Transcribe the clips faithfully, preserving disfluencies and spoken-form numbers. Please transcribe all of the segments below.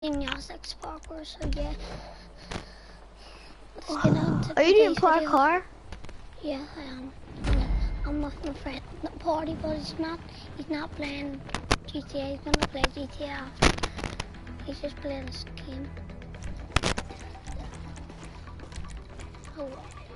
gymnastics parkour, so yeah. Let's get on to Are you doing today's video. parkour? Yeah, I am. I'm with my friend at the party, but he's not. He's not playing G T A. He's gonna play G T A after. He's just playing this game. Oh,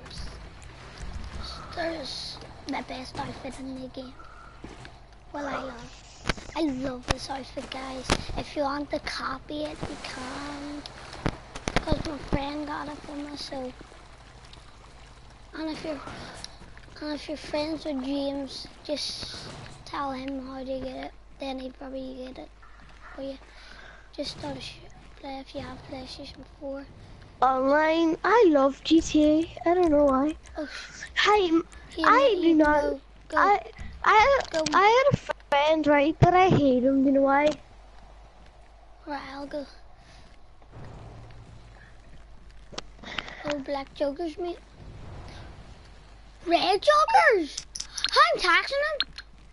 there's the best outfit in the game. Well, I love. I love this outfit, guys. If you want to copy it, you can. Because my friend got it for me, so. And if you're, and if you're friends with James, just tell him how to get it. Then he'd probably get it for you. Just start a play if you have PlayStation four. Online, I love G T A. I don't know why. Oh, Hey, here, I mate, do not. Go, go, I I go. I had a friend, right, but I hate him. You know why? Right, I'll go. Oh, black jokers, mate. Red jokers! I'm taxing them.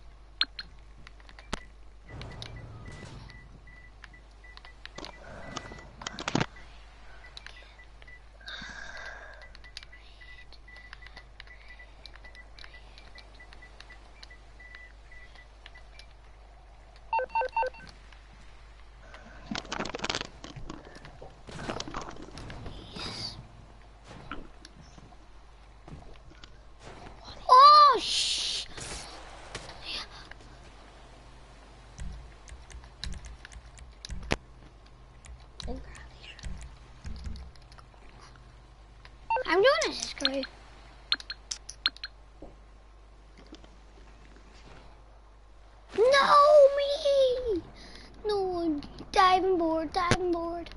Oh, shh! I'm doing a screw. No, me! No, diving board, diving board.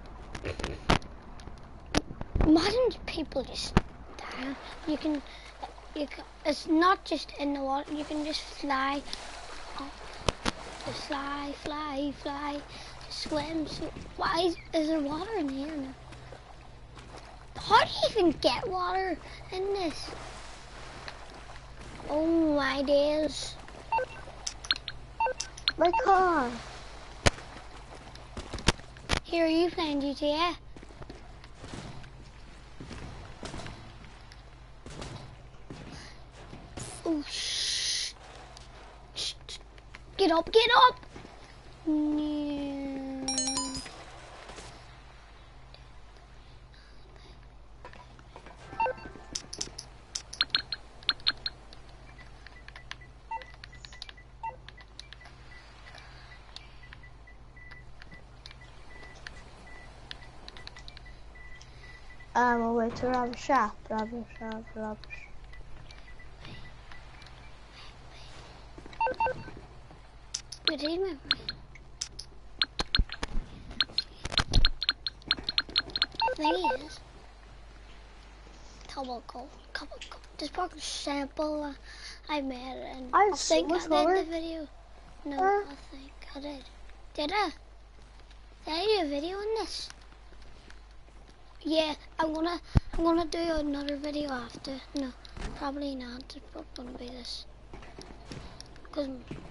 Imagine people just dive. You can, you can, it's not just in the water, you can just fly. Oh, just fly, fly, fly, swim, swim. Why is, is there water in here now? How do you even get water in this? Oh my days. My car. Here, are you playing G T A? Oh, shh. Shh. Get up, get up! No. I'm on my way to Robber Shop. Robber Shop. Robber Shop. Wait, he's my friend. I think he is. Couple cool, couple cool. This park is sample. Uh, I made it, and I I think I did color. the video. No, Uh, I think I did. Did I? Did I do a video on this? Yeah, I'm gonna, I'm gonna do another video after. No, probably not. It's probably gonna be this. Cause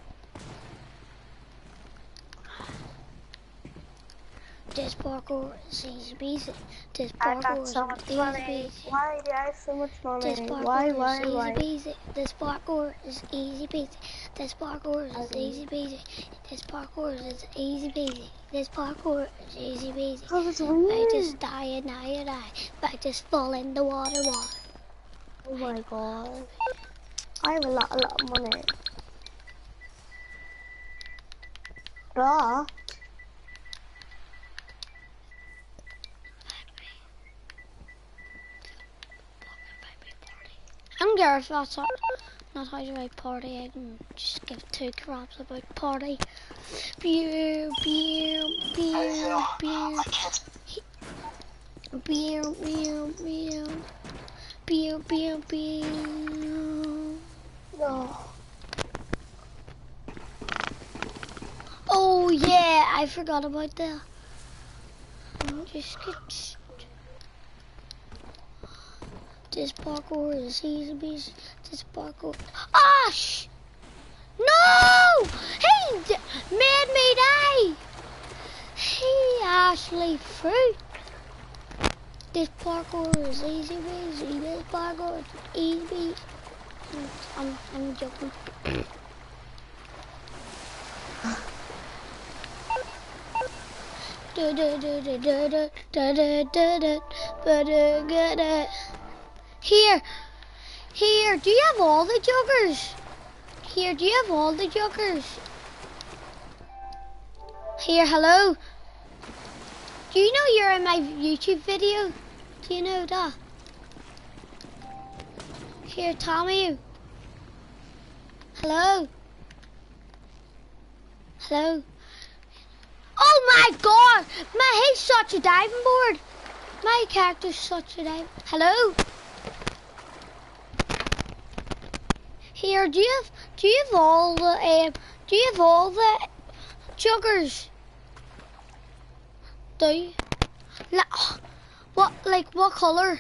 this parkour is easy peasy. This I parkour got is so much easy money. peasy. Why do I have so much money? This parkour Why, is why, easy why? peasy. This parkour is easy peasy. This parkour is easy peasy. This parkour is easy peasy. This parkour is easy peasy. Oh, it's I weird. just die and die and die. I just fall in the water, water. Oh my god. I have a lot, a lot of money. Duh. I don't care if that's not, not how you like party. I can just give two craps about party. Beer, beer, beer, beer. Beer, beer, beer. Beer, beer, beer. No. Oh yeah, I forgot about that. Just get. This parkour is easy peasy. This parkour. Ah, sh! No! He d made me die! he actually fruit? This parkour is easy easy. This parkour is easy. I'm, I'm joking. Do do do do do do do do do do do. Here, here. Do you have all the joggers? Here, do you have all the joggers? Here, hello. Do you know you're in my YouTube video? Do you know that? Here, Tommy. Hello. Hello. Oh my god! My he's such a diving board. My character's such a dive. Hello. Here, do you have do you have all the um do you have all the joggers? Do you? Like, what like what colour?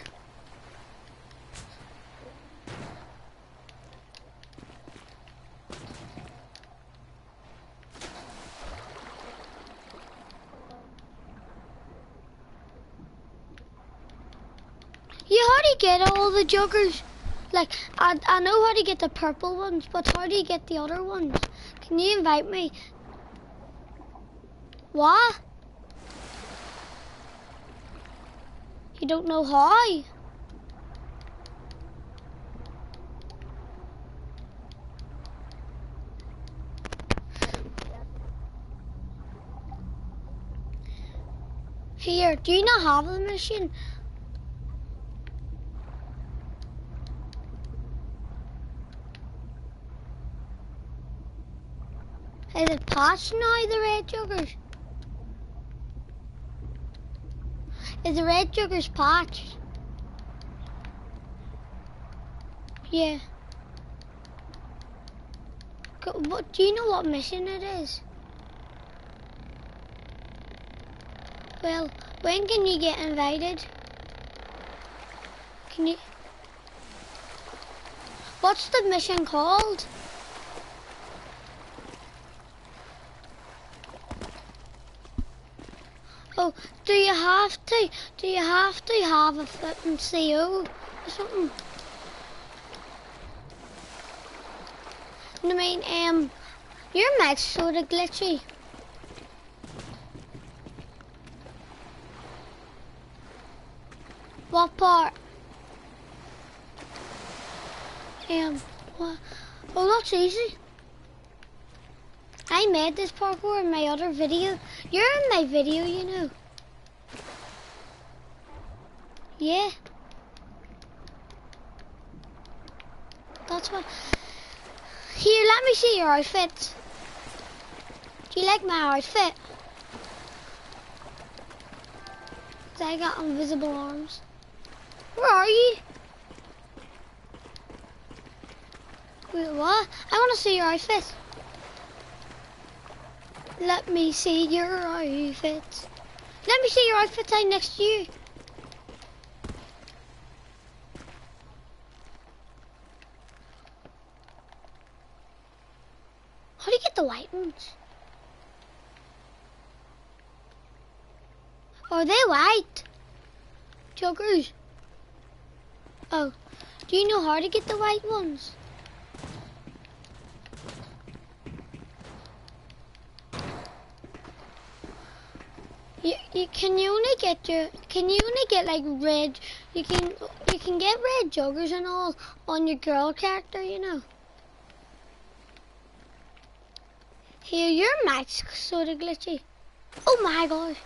Yeah, how do you get all the joggers? Like, I, I know how to get the purple ones, but how do you get the other ones? Can you invite me? What? You don't know how? Here, do you not have the machine? Is it patched now, the red joggers? Is the red joggers patched? Yeah. What, do you know what mission it is? Well, when can you get invited? Can you? What's the mission called? Oh, do you have to? Do you have to have a flipping C O or something? I mean, um, your mic's sort of glitchy. What part? Um, what? Oh, that's easy. I made this parkour in my other video. You're in my video, you know. Yeah. That's what. Here, let me see your outfit. Do you like my outfit? I got invisible arms. Where are you? Wait, what? I want to see your outfit. Let me see your outfit. Let me see your outfit right next to you. How do you get the white ones? Are they white? Joggers. Oh, do you know how to get the white ones? You, you can you only get your can you only get like red you can you can get red joggers and all on your girl character, you know. Here, your mic's sort of glitchy. Oh my gosh.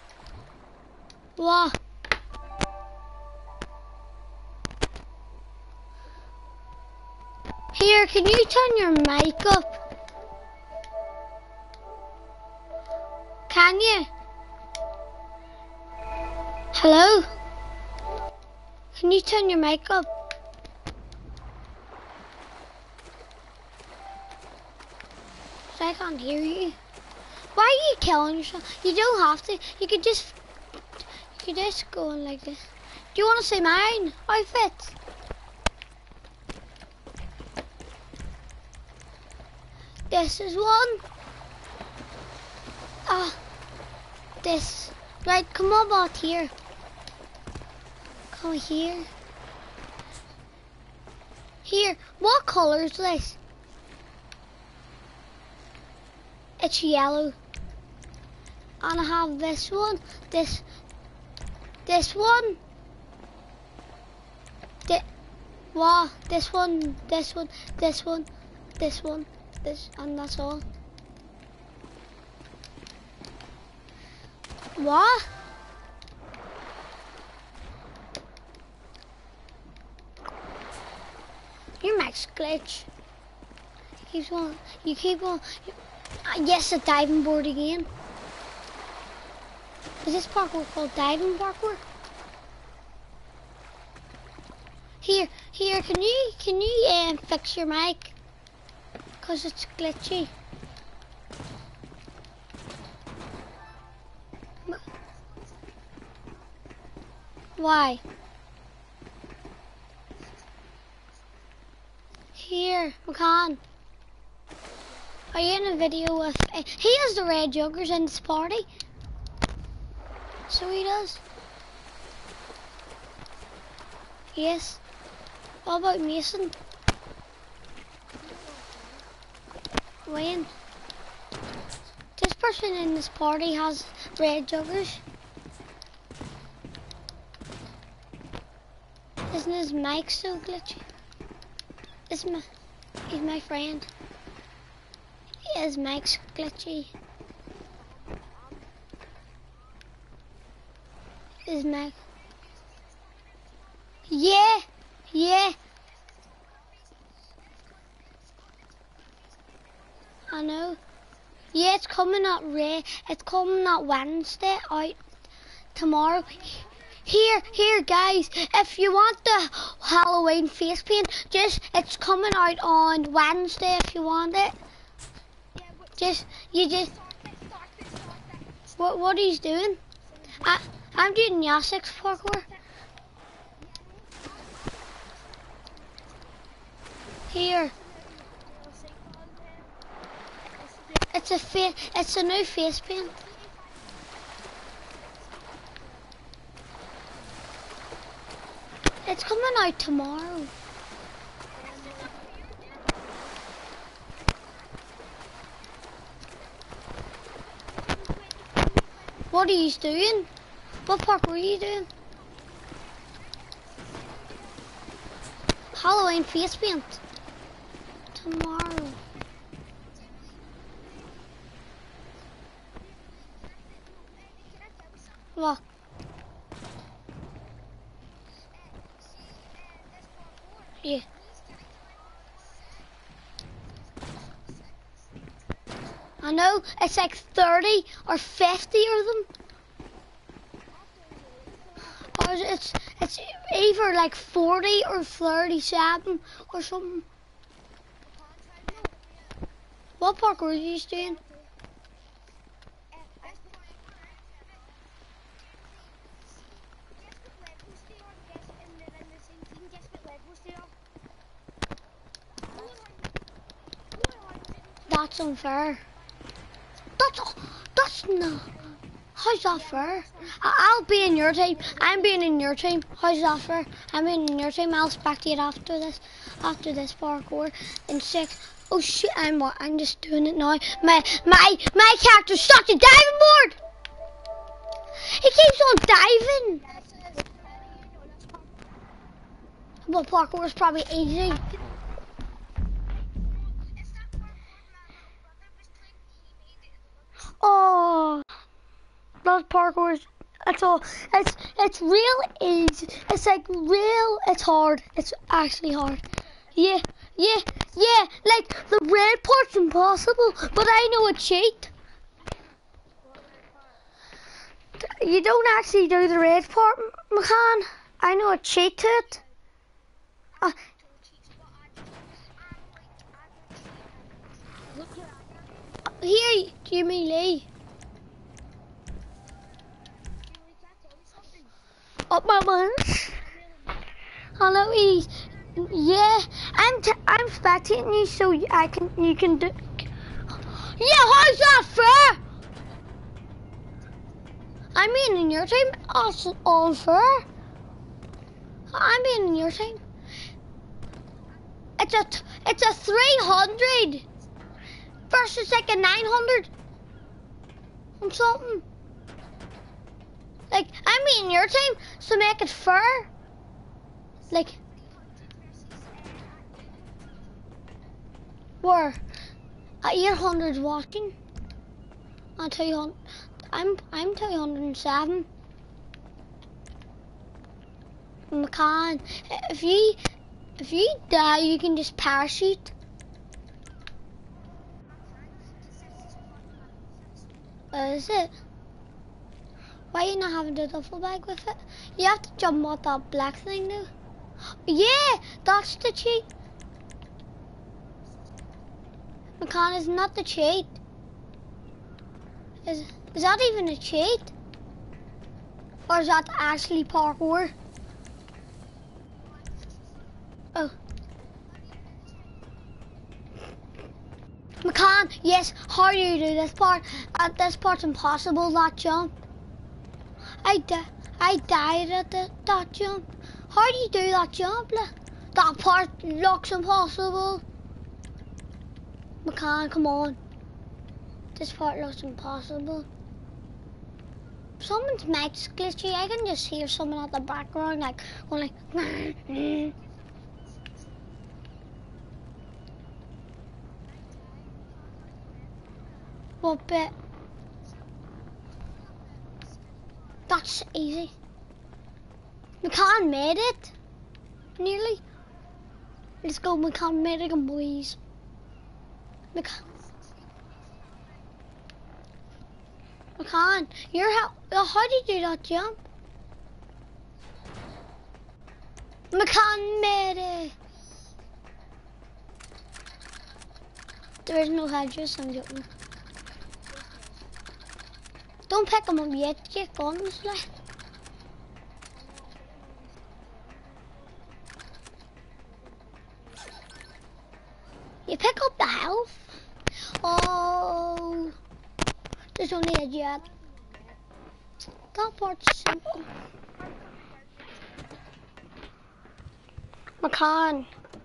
Wow. Here, can you turn your mic up? Can you? Hello? Can you turn your mic up? So I can't hear you. Why are you killing yourself? You don't have to. You could just, you could just go on like this. Do you want to see mine outfit? This is one. Ah, this. Right, come on about here. Come here. Here, what color is this? It's yellow. And I have this one, this, this one. This, wow, this one, this one, this one, this one, this, and that's all. What? Your max glitch. You keep on. You keep on. You, uh, yes, a diving board again. Is this parkour called diving parkour? Here, here. Can you can you um, fix your mic? Cause it's glitchy. Why? Here, McCann. Are you in a video with... Uh, he has the red joggers in this party. So he does. Yes. What about Mason? Wayne. This person in this party has red joggers. Isn't his mic so glitchy? Is my, he's my friend. His mic's glitchy. His mic. Yeah, yeah. I know. Yeah, it's coming out Ray. It's coming out Wednesday. Out tomorrow. Here, here, guys. If you want the Halloween face paint, just it's coming out on Wednesday. If you want it, just you just. What what he's doing? I I'm doing Yasek's parkour. Here. It's a fa It's a new face paint. It's coming out tomorrow. What are you doing? What parkour are you doing? Halloween face paint. Tomorrow. What? Yeah. I know, it's like thirty or fifty of them. Or it's it's either like forty or thirty-seven or something. What parkour are you doing? That's unfair. That's that's no. How's that fair? I, I'll be in your team. I'm being in your team. How's that fair? I'm being in your team. I'll spectate after this, after this parkour in six. Oh shit! I'm I'm just doing it now. My my my character's stuck in diving board. He keeps on diving. But parkour is probably easy. Oh, that parkour is, it's all, it's, it's real easy, it's like real, it's hard, it's actually hard. Yeah, yeah, yeah, like the red part's impossible, but I know a cheat. You don't actually do the red part, McCann. I know a cheat to it. Uh, Here, Jimmy Lee. Up my buns. Hello, he's. Yeah, I'm. T I'm spectating you, so I can. You can do. Yeah, how's that fair? I'm being in your team. Also unfair. I'm being in your team. It's a t it's a three hundred versus like a nine hundred. Or something. Like I'm being in your team, so make it fair. Like where at eight hundred watching. On two hundred. I'm I'm two hundred and seven. McCann, if you if you die, you can just parachute. Uh, is it? Why are you not having the duffel bag with it? You have to jump on that black thing now. Yeah, that's the cheat. McCann, is not the cheat. Is is that even a cheat? Or is that actually parkour? Oh. McCann, yes, how do you do this part? Uh, this part's impossible, that jump. I, di I died at the, that jump. How do you do that jump? That part looks impossible. McCann, come on. This part looks impossible. Someone's mic's glitchy. I can just hear someone at the background like going like what bit? That's easy. McCann made it. Nearly. Let's go, McCann made it, boys. McCann. McCann, you're how, how do you do that jump? McCann made it. There is no hedges, I'm joking. Don't pick them up yet, get guns like. You pick up the health. Oh, there's only a jet. That part's simple. McCann.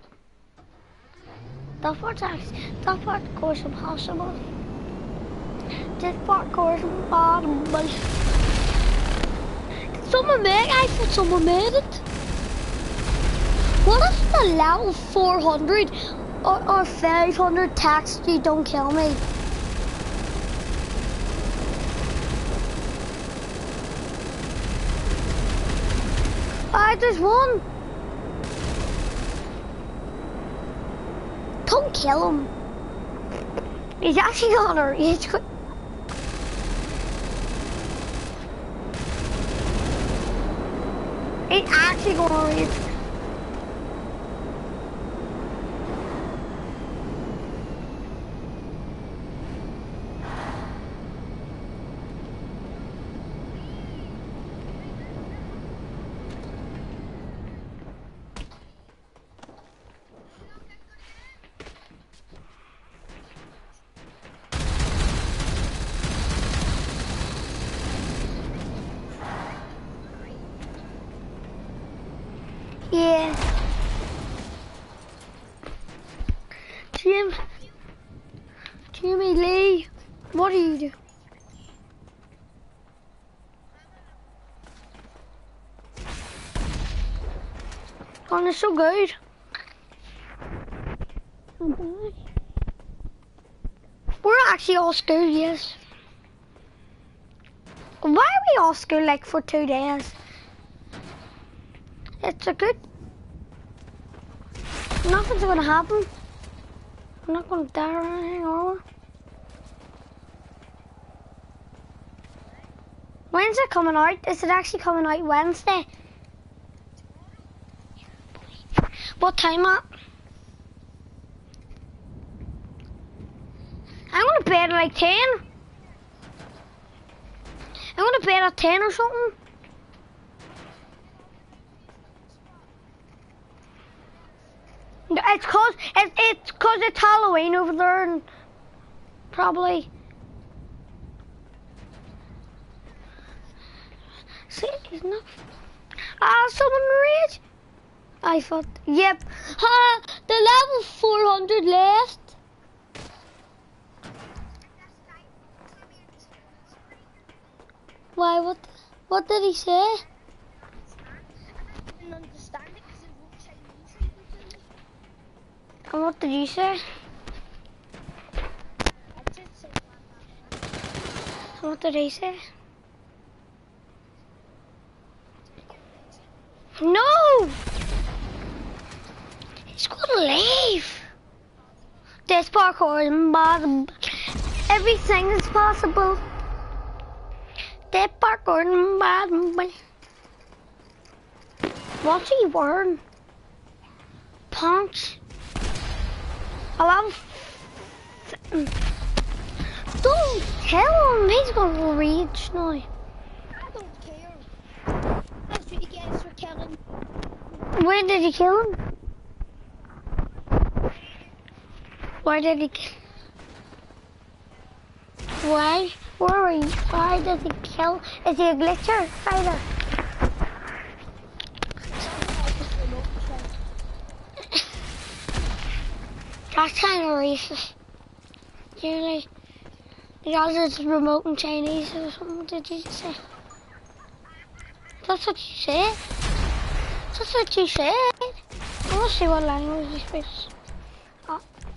That part's actually, that part goes impossible. This part goes impossible. Someone made, I thought someone made it. What if the level four hundred or, or five hundred text you don't kill me? Alright, there's one. Don't kill him. He's actually on a rage quit. He's actually going to rage. Yeah. Jim. Jimmy Lee. What do you do? Oh, they're so good. We're actually all school, yes. Why are we all school like for two days? It's a good. Nothing's gonna happen. I'm not gonna die or anything, are we? When's it coming out? Is it actually coming out Wednesday? What time at? I'm gonna bed at like ten. I'm gonna bed at ten or something. It's cause it, it's cause it's Halloween over there, and probably He's not. Ah, someone rage. I thought, yep. Ha! The level four hundred left. Why? What? What did he say? I didn't understand it because it was Chinese. And what did you say? I did say that. And what did he say? No! He's gonna leave. This parkour is impossible. Everything is possible. This parkour is impossible. What's he wearing? Pants. I love. Don't tell him. He's gonna reach now. I don't care. That's what you get for killing. Where did he kill him? Why did he kill? Why? Where are you? Why did he kill? Is he a glitcher? Fighter? That's kind of racist. Really? Because it's remote in Chinese or something, did you say? That's what you said. That's what you said. I want to see what language he speaks. Oh.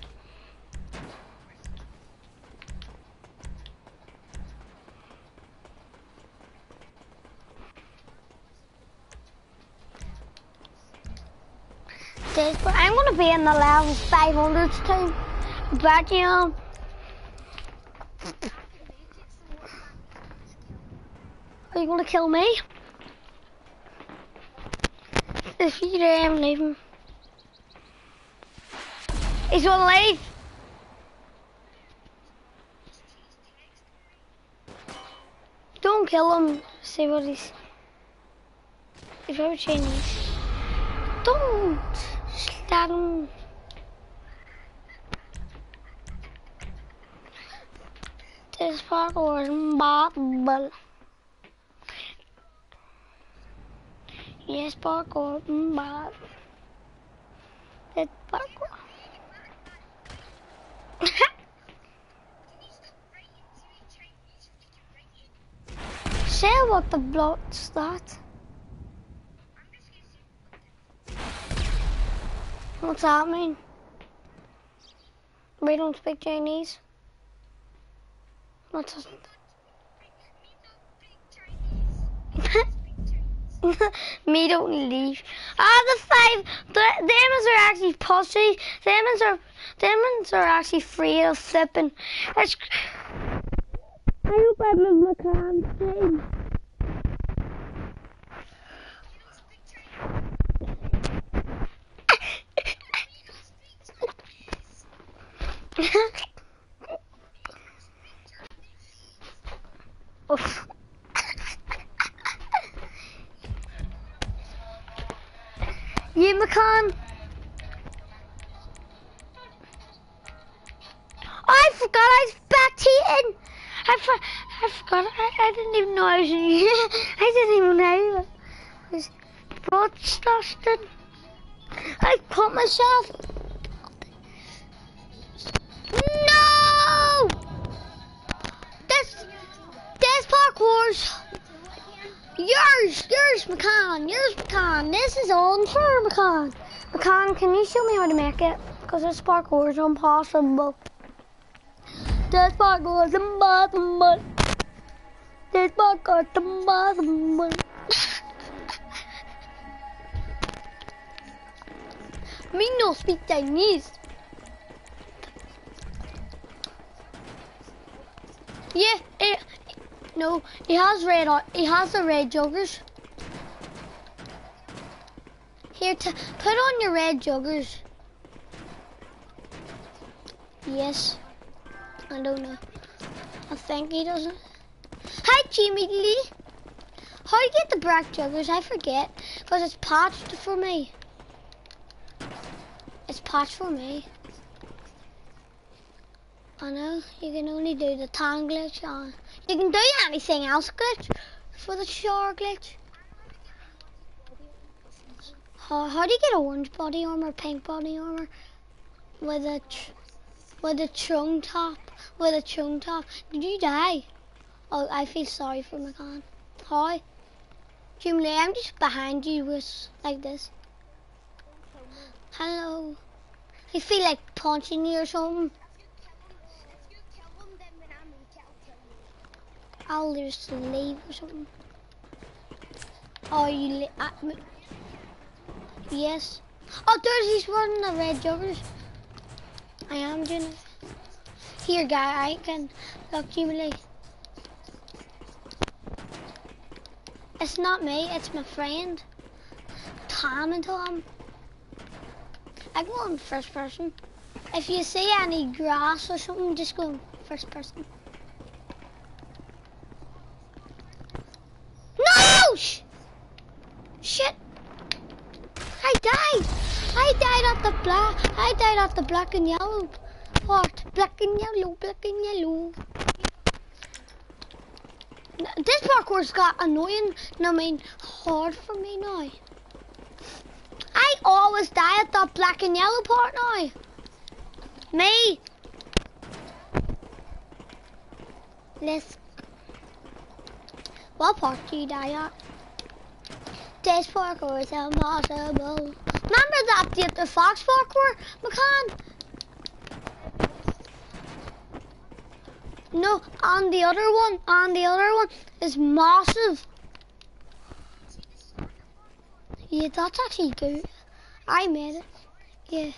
This, but I'm gonna be in the level five hundreds team. But you know, are you gonna kill me? If you do, I'm leaving. He's gonna leave. Don't kill him. See what he's. He's very Chinese. Don't stab him. This parkour is impossible. Yes, parkour, but it's parkour. Say what the block's that. What's that mean? We don't speak Chinese. What's that? Me don't leave. Ah, the five. The demons are actually pussy. Demons are demons are actually free of flipping. It's, I hope I'm in my campaign. Oof. You McCann. Oh, I forgot I was spectating. I, for, I forgot. I, I didn't even know I was in here. I didn't even know I was broadcasting. I caught myself. No! This, this parkour's yours, yours, McCann, yours, McCann. This is unfair, McCann. McCann, can you show me how to make it? Because this parkour is impossible. This parkour is impossible. This parkour is impossible. Me no speak Chinese. Yeah, it, no, he has red. He has the red joggers. Here, to put on your red joggers. Yes, I don't know. I think he doesn't. Hi, Jimmy Lee. How do you get the black joggers? I forget, because it's patched for me. It's patched for me. I know, you can only do the tan glitch on. You can do anything else glitch for the shower glitch. How, how do you get orange body armor, pink body armor, with a tr with a trunk top, with a trunk top? Did you die? Oh, I feel sorry for McCann. How? Jimmy, I'm just behind you with like this. Hello. I feel like punching you or something. I'll just leave or something. Oh, you li at me? Yes. Oh, there's he's wearing the red joggers. I am doing it. Here, guy, I can look, Jimmy. It's not me, it's my friend. Tom and Tom. I go on first person. If you see any grass or something, just go first person. No! Sh Shit! I died! I died at the black. I died at the black and yellow part. Black and yellow, black and yellow. This parkour's got annoying, I mean, hard for me now. I always die at that black and yellow part now. Me. Let's. What part do you die at? This parkour is impossible. Remember that the, the fox parkour, McCann? No, on the other one, on the other one is massive. Yeah, that's actually good. I made it. Yeah.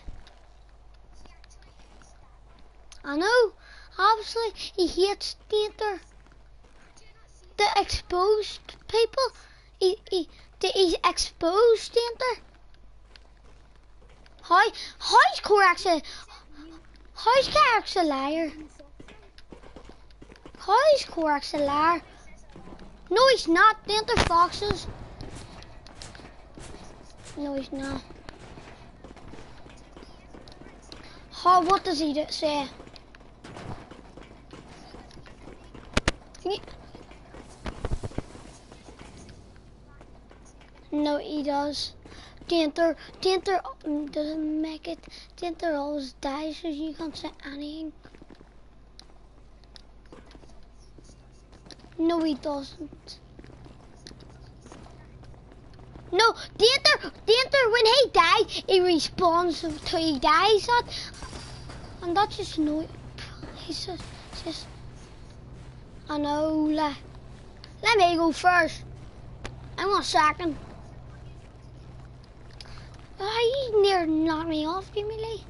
I know. Obviously, he hates danger. The exposed people. He, he, the, he's exposed danger. How? How's Korax a? How's Korax a liar? How's Korax a liar? No, he's not. Danger foxes. No, he's not. How? What does he do, say? He, no, he does. Danger, Danger doesn't make it. Danger always dies, so you can't say anything. No, he doesn't. No, Danger, Danger, when he dies, he respawns until he dies. That, and that's just no. He's just, just. I know. Let, let me go first. I'm on second. Oh, he near knocked me off, Jimmy Lee.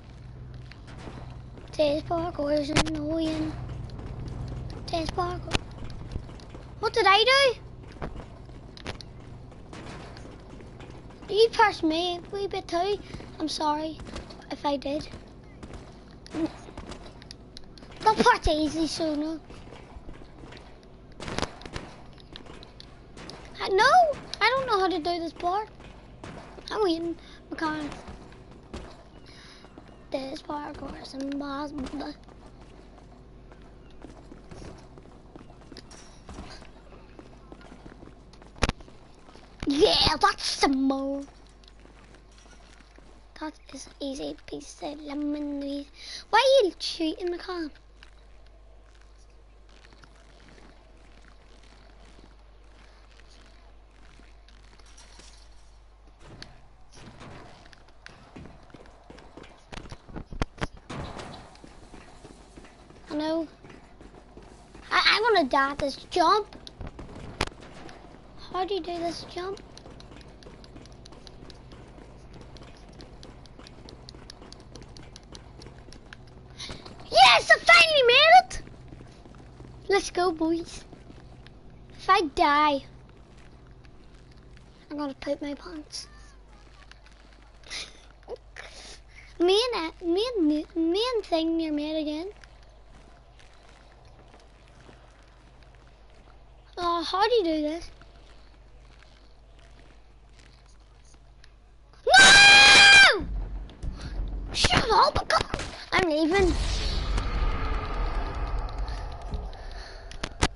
This parkour is annoying. This parkour. What did I do? You pushed me a wee bit too. I'm sorry if I did. That part's easy, so no. I, no, I don't know how to do this part. I'm waiting because this parkour is impossible. Yeah, that's some more. That is easy piece of lemonade. Why are you cheating, McCann? I know. I, I'm gonna die at this jump. How do you do this jump? Yes, I finally made it! Let's go, boys. If I die, I'm gonna poop my pants. me and me and me and thing near made again. Oh, how do you do this? No! Shut up! God. I'm leaving.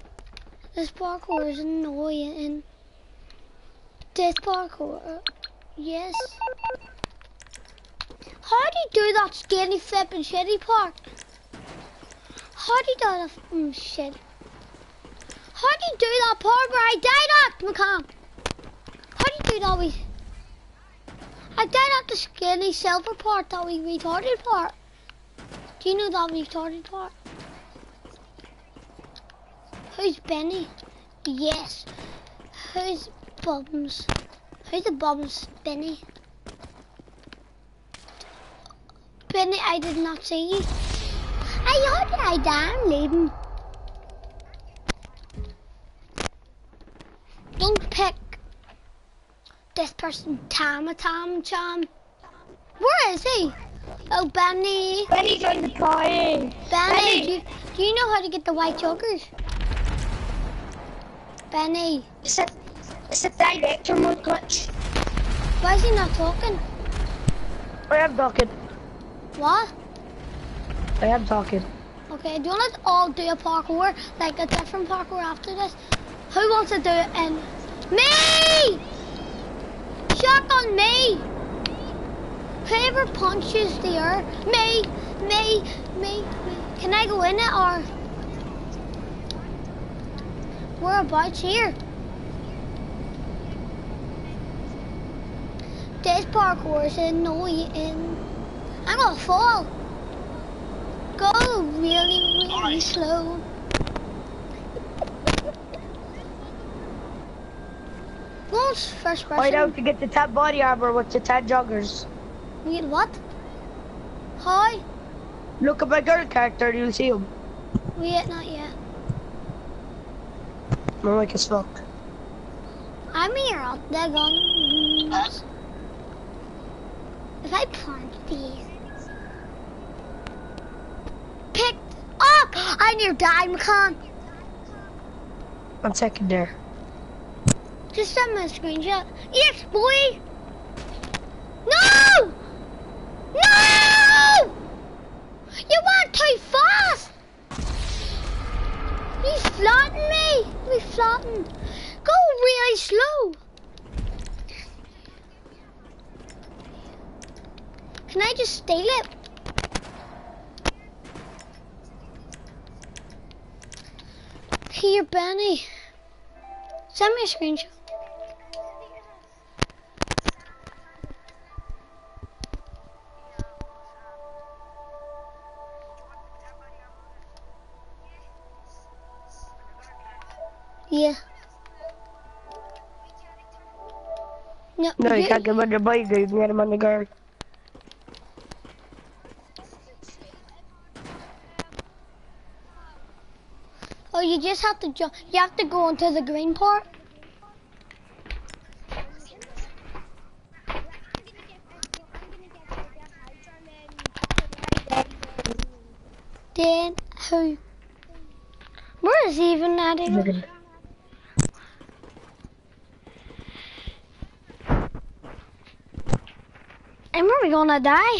This parkour is annoying. This parkour Yes. How do you do that skinny flip and shitty part? How do you do that? Mm, shit. How do you do that part where I died at, McCann? How do you do that? We... I died at the skinny silver part, that we retarded part. Do you know that retarded part? Who's Benny? Yes. Who's Bums? Who's the Bums? Benny? Benny, I did not see you. I how did I die? I'm leaving. Don't pick this person, Tam Tam Cham. Where is he? Oh, Benny. Benny's on the party. Benny, Benny. Do, you, do you know how to get the white jokers? Benny. It's a, it's a director mode glitch. Why is he not talking? I am talking. What? I am talking. Okay, do you want us all do a parkour, like a different parkour after this? Who wants to do it in? Me! Shotgun me! Whoever punches the air, me, me, me, me. Can I go in it or? Whereabouts here? This parkour is annoying. I'm gonna fall. Go really, really slow. What's first person? Find out to get the top body armor with the ten joggers. Wait, what? Hi? Look at my girl character and you'll see him. Wait, not yet. I'm like as fuck. I'm here out there guns. If I plant these. Picked up! I near died, McCann. I'm second there. Just send me a screenshot. Yes, boy! No! No! You went too fast! You flattened me! You flattened. Go really slow. Can I just steal it? Here, Benny. Send me a screenshot. Yeah. No, No, you you, can't get him on the bike, you can get him on the guard. Oh, you just have to jump. You have to go into the green part. Then who? Where is he even at? Even? And where are we gonna die?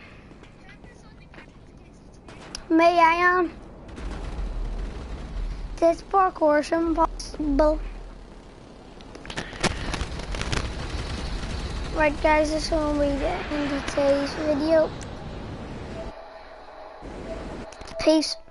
May I am. This parkour is impossible. Right guys, this will be the end of today's video. Peace.